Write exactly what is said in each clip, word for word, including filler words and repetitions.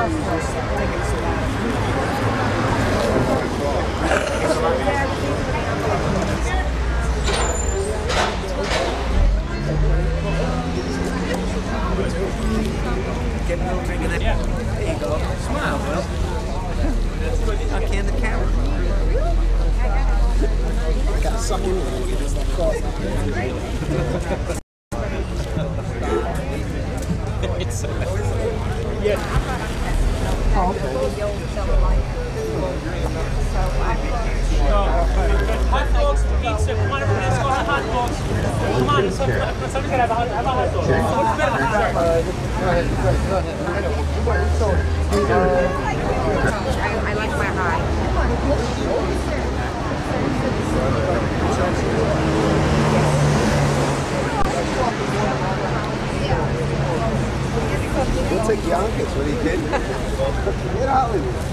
Get a little drink of that. There you go. Smile, Will. I can the camera. I gotta suck in when you get this stuff caught. It's yeah. Oh, okay. Hot dogs, pizza. Come on, everybody, let's go have hot dogs. Come on, let's let's have a hot dog. What's better than that? Go ahead, go ahead, go ahead. I like my high. We'll take Yonkers. What are you kidding? Get Hollywood.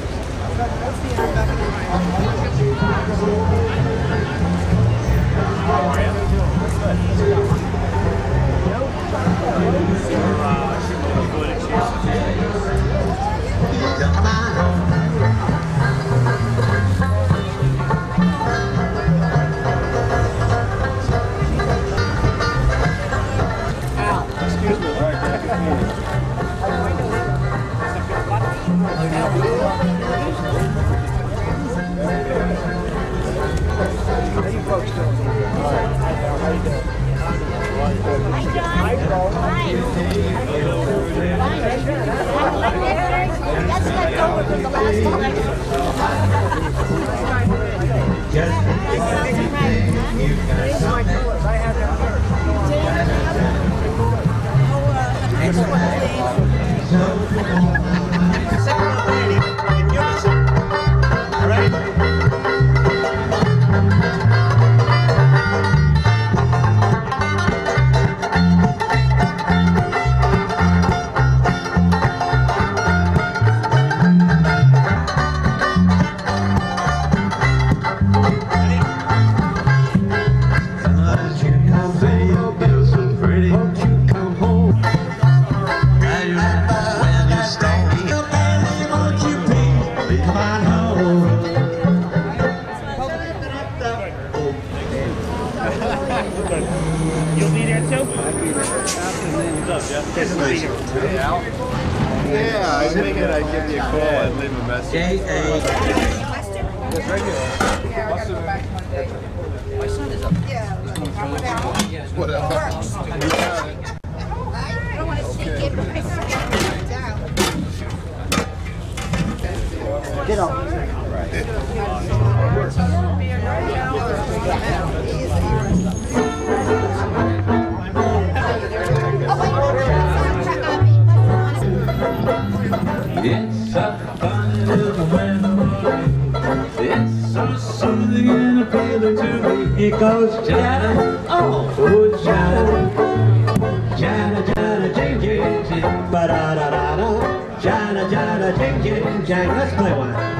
Excuse me. All right, how you folks doing? All right. How you doing? Hi, John. Hi. That's left over from the last time. These are my colors. I have them here. You'll be there too? Yeah, I figured I'd give you a call and leave a message. J A. It's right here. My son is up. Whatever. I don't want to sneak in, but I sit down. Get up. It's a funny little weather. It's so soothing and appealing to me. It goes Jana, oh, oh Jana, Jana, Jana, jing, jing, jing, ba da da da da, Jana, Jana, jing, jing, jing. Let's play one.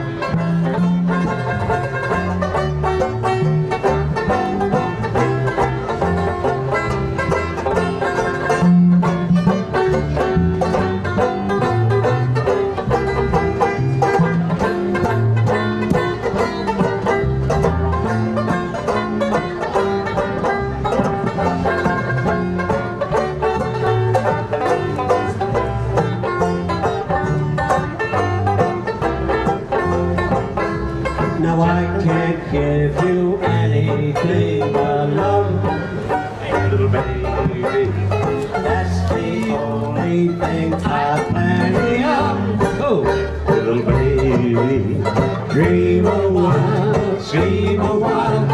Now I can't give you anything but love, little baby. That's the only thing I plan of. Oh, little baby, dream a while, dream a while.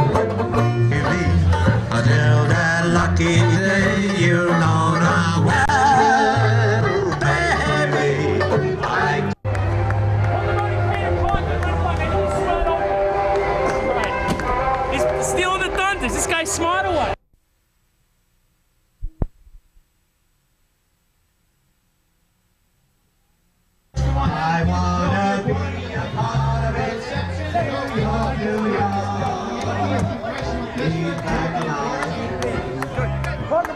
Until that lucky day, you know now well, baby. I He's stealing the thunder. Is this guy smart or what? I wanna be a part of it. New York, New York. Leave back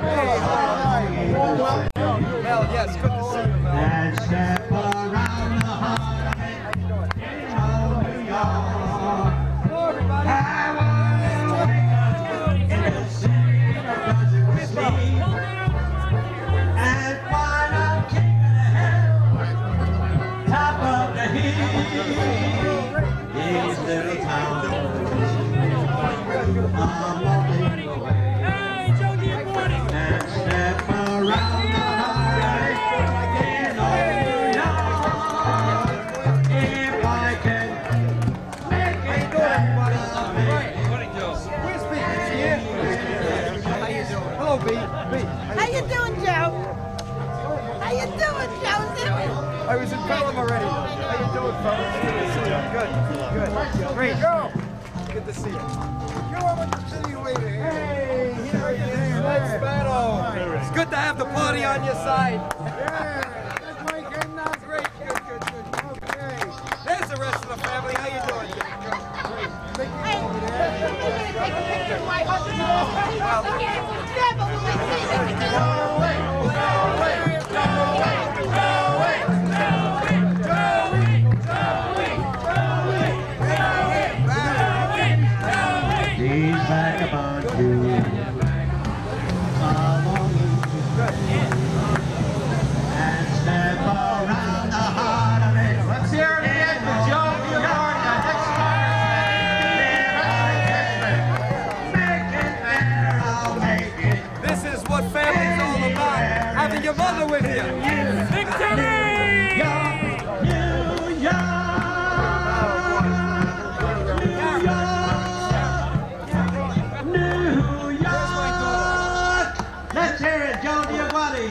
Mel, yes, good to see you, Mel. and step around the little town. I'm walking away. Hey, Joe, good morning. And step around the heartache in New York. If I can make it back to me. Where's B? Is he here? How you doing? Hello, B. B. How you doing, Joe? How you doing, Joseph? I was in Pelham already. How you doing, fellas? Good to see you. Good. Good. Great. Go. Good to see you. You want to see you later. Hey, here he is. Let's battle. It's good to have the party on your side. Yeah. That's my game now. Great. Good, good, good. Okay. There's the rest of the family. How you doing? Great. Hey, we're gonna take a picture of my husband. Yeah, but when we see this, we can go away. Go away. Go away. Go away. These vagabond Jews are longing to and step around the heart of it. Let's hear it again for Joe Bjorn, the next Make it there, I'll make it. This is what family's all about. Having your mother with you. Victory! New York, New York. Let's hear it, Joe Diaguati.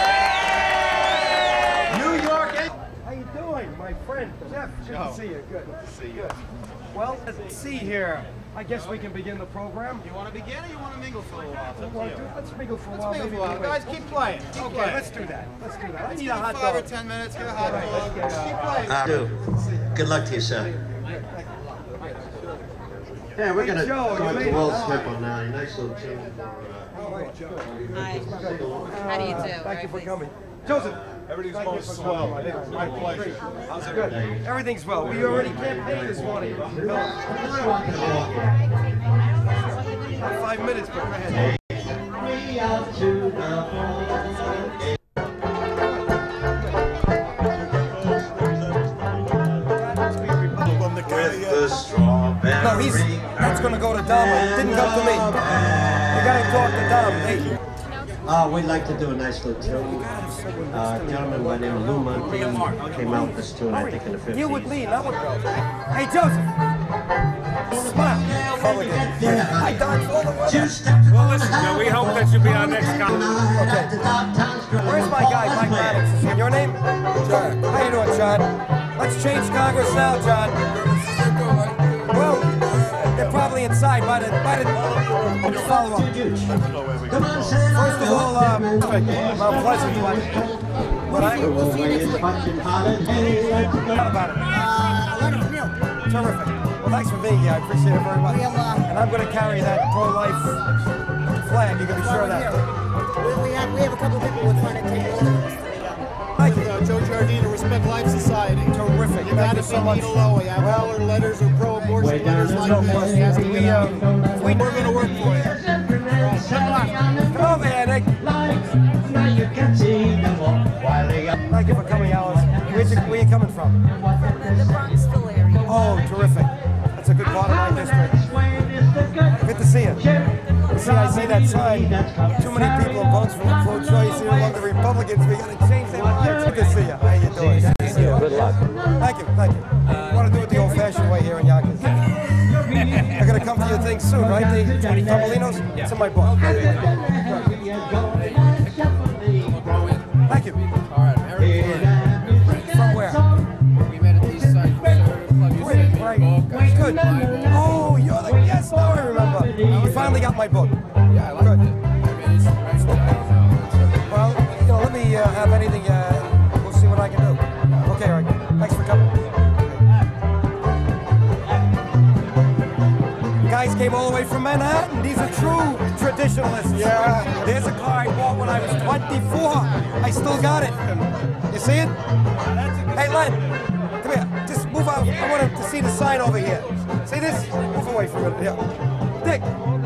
New York. How you doing, my friend? Jeff, good to see you. Good. Good to see you. Well, let's see here. I guess we can begin the program. You want to begin or you want to mingle for a while? It's up to Well, you. dude, let's mingle for a Let's while. mingle maybe for a while. we'll Guys, wait. keep playing. Keep Okay, playing. let's do that. Let's do that. I Let's need give a it hot five or dog. ten minutes. Get a hot dog. let's get, uh, Keep playing. I do. Good luck to you, sir. Yeah, we're gonna Joe, you go made to it. Walt Whipple now. Nice little tune. Hi. How do you do? Thank you for coming. Joseph. Everything's going swell. My pleasure. How's it good? Everything's well. We already campaigned this morning. About five minutes, but go ahead. Me out to the with the strawberry. No, he's, that's going to go to Dom. It didn't come to me. You got to talk to Dom. Hey. Uh, we'd like to do a nice little tune. Uh, a gentleman by the name of Lou Monte came out with this tune, I think, in the fifties. Deal with Lee, not with Joe. Hey, Joseph. Smile. Hi, Don. All the weather. Well, listen, Joe, we hope that you'll be our next con. Where's my guy, Mike Maddox? Is it your name? John. How you doing, John? Let's change Congress now, John. Well, they're probably inside by the by the follow up. First of all, um, Mount Pleasant, but but I will see you next week. How about it? Terrific. Well, thanks for being here. I appreciate it very much. And I'm going to carry that pro-life flag. You can be sure of that. We have, we have a couple of people who are trying to take over. Thank you. Uh, Joe Giardina, Respect Life Society. Terrific. You Thank got you to so be much. Nina Lowe. You have all her letters or pro-abortion letters like no this. question. It has to We, get uh, out. we- We're going to work for you. Come over here, Nick. Thank you for coming, Alice. Where'd you, where you coming from? The Bronxville area. Oh, terrific. That's a good part of my district. Good to see you. See, I see that sign. Too many people in Bronxville are pro-choice here among the Republicans. We got to change their minds. Good to see you. How you doing? Good to see you. Good luck. Thank you, thank you. I want to do it the old-fashioned way here in Yonkers. They're going to come to your thing soon, right? The Topolinos? It's in my book. Thank you. All right, From where? we met at the East Side Conservative Club. You Right, said right. Good. Oh, you're the yes. Now I remember. You finally got my book. Yeah, I like Good. it. I mean, it's, it's, Well, you know, let me uh, have anything. Uh, we'll see what I can do. Okay, all right. Thanks for coming. You guys came all the way from Manhattan. These are true traditionalists. Yeah. There's a car I bought when I was twenty-four. I still got it. You see it? Hey, Len, come here. Just move out. I want to see the sign over here. See this? Move away from it. Yeah. Dick,